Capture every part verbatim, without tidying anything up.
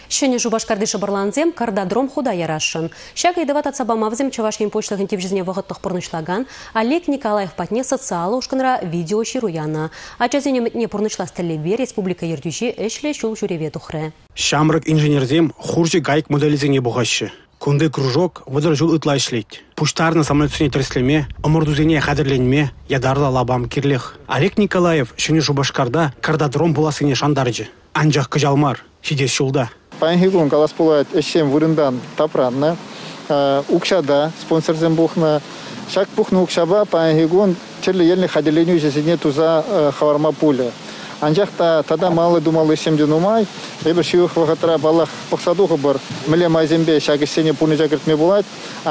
Шөне жубашкарды шыбырланзем кардадром худа ярашын. Шага идыват атсабамавзем Чувашкин почтах интивжизне вағыттық пұрнышлаган Олег Николаев патне социалы ушканра видео шируяна. Ачазене метне пұрнышлас телебе республика ердюші эшле шул жүреве тухры. Шамрык инженерзем хуржи гайк моделизене бұғашы. Күнде кружок выдыр жыл ытлай шлейт. Пуштарны самолетсуне треслеме, омырдузене қадірленме, ядарлы лабам кирлех. Олег Николаев шыны жубашкарда кардадром буласыне шандаржы. Анжақ кыжалмар, шидес шулда. Пангигун калас пулает эшем вырындан тапранна. Укшада спонсорзем бухна. Шак пухна укшаба пангигун черлі елні қадірлену жесіне туза хаварма пуля. Анжақта тада малы думалы шемден умай, ебір шиух вағытыра балақ пықсадуғы бір міле майзембе шагісене пуны жагыртме болады.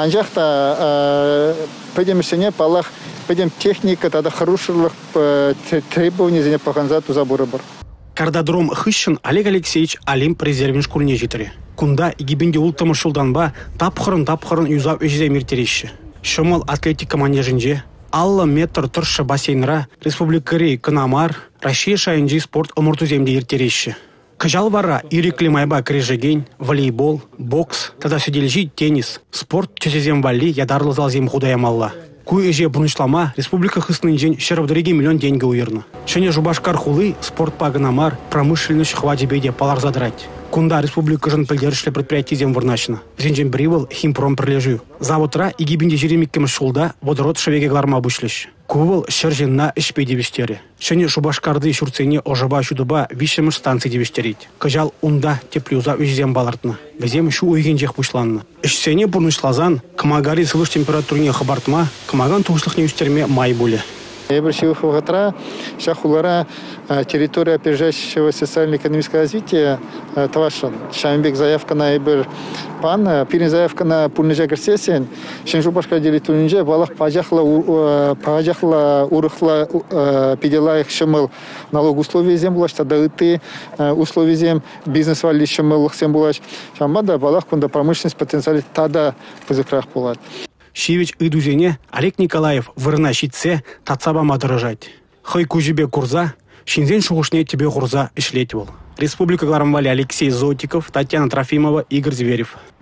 Анжақта пәдемішіне балақ пәдем техника тада хорошырлық требования зене пағанза туза бұры бір. Кардадром хыщын Олег Алексеевич Олимп резервин шкурне житері. Кунда игибинде ултымы шылданба тапқырын-тапқырын юзап өжізе мертереші. Шымыл атлетика манежінже Алла метр тұршы бассейнра республикари Канамар, Россия шайынжи спорт омыртуземде ертереші. Кыжал вара иреклі майба крежеген, волейбол, бокс, тада сөделжи теннис, спорт чөсезем вали ядарлы залзем худаямалла. Куй эже бұнышлама республика хыснын жен шерабдыреге миллион деньги уйырны. Шыне жубашкар хулы спорт па Канамар промышленность хвадебеде палар задрать. Кунда республика жын пілдерішлі предприятизем вырначына. Зенжен біревіл химпром прилежу. Заводра игибинде жеремеккеміз шулда водород шевегегларма бұшлеш. Кувыл шерженна ішпей дебештері. Шыне шубашкарды шурцене ожыба шудыба вишеміш станций дебештерейд. Кыжал унда теплюза өззем балартны. Везем шу ойген жех пушланны. Ішсене бұрнышлазан, кымагари сылыш температурине хабартма, кымаган туғышлық неустерме май боле. Ебір шиух вағытра, шахулара территория опережающего социально-экономического развития Тавашин. Шамбек заявка на ебір пан, пирин заявка на пульныжа гірсесен, шенжу башка делитулінже балақ пажахла урықла педелайық шымыл налог условия зем булаш, тада ыты условия зем бизнес вали шымыл лықсен булаш. Шамбада балақ кунда промышленность потенциали тада пызықрақ болады. Шивич идузене Олег Николаев вырына щитсе тацаба мадырыжать. Хай кужибе курза, шинзен шугушне тебе курза ишлеть был. Республика Гларамвали Алексей Зотиков, Татьяна Трофимова, Игорь Зверев.